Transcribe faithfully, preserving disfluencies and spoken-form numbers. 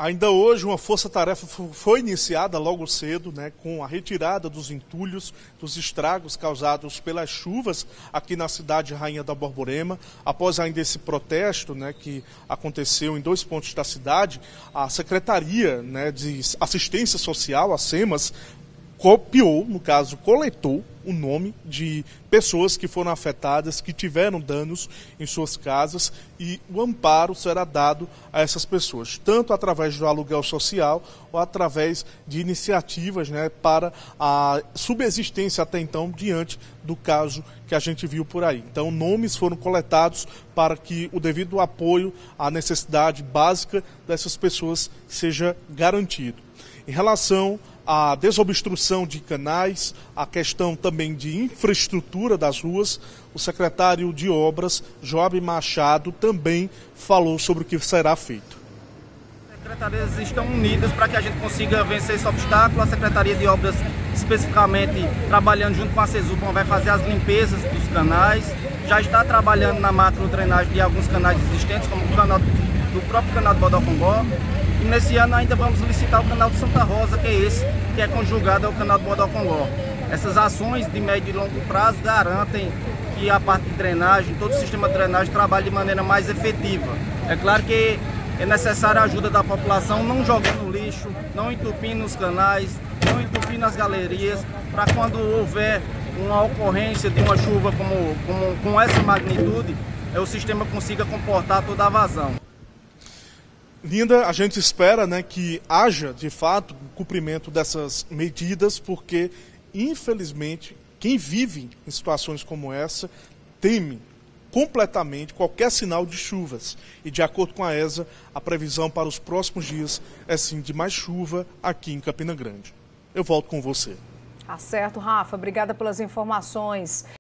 Ainda hoje, uma força-tarefa foi iniciada logo cedo, né, com a retirada dos entulhos, dos estragos causados pelas chuvas aqui na cidade Rainha da Borborema. Após ainda esse protesto, né, que aconteceu em dois pontos da cidade, a Secretaria, né, de Assistência Social, a SEMAS, copiou, no caso, coletou o nome de pessoas que foram afetadas, que tiveram danos em suas casas, e o amparo será dado a essas pessoas, tanto através do aluguel social ou através de iniciativas, né, para a subsistência até então diante do caso que a gente viu por aí. Então, nomes foram coletados para que o devido apoio à necessidade básica dessas pessoas seja garantido. Em relação à desobstrução de canais, a questão também de infraestrutura das ruas, o secretário de Obras, Joab Machado, também falou sobre o que será feito. As secretarias estão unidas para que a gente consiga vencer esse obstáculo. A Secretaria de Obras, especificamente, trabalhando junto com a CESUPAM, vai fazer as limpezas dos canais. Já está trabalhando na macro-drenagem de alguns canais existentes, como o canal do próprio canal do Bodocongó. E nesse ano ainda vamos licitar o canal de Santa Rosa, que é esse, que é conjugado ao canal do Bodocongó. Essas ações de médio e longo prazo garantem que a parte de drenagem, todo o sistema de drenagem trabalhe de maneira mais efetiva. É claro que é necessária a ajuda da população, não jogando lixo, não entupindo os canais, não entupindo as galerias, para quando houver uma ocorrência de uma chuva como, como, com essa magnitude, é, o sistema consiga comportar toda a vazão. Linda, a gente espera, né, que haja, de fato, o cumprimento dessas medidas, porque, infelizmente, quem vive em situações como essa teme completamente qualquer sinal de chuvas. E, de acordo com a ESA, a previsão para os próximos dias é, sim, de mais chuva aqui em Campina Grande. Eu volto com você. Tá certo, Rafa. Obrigada pelas informações.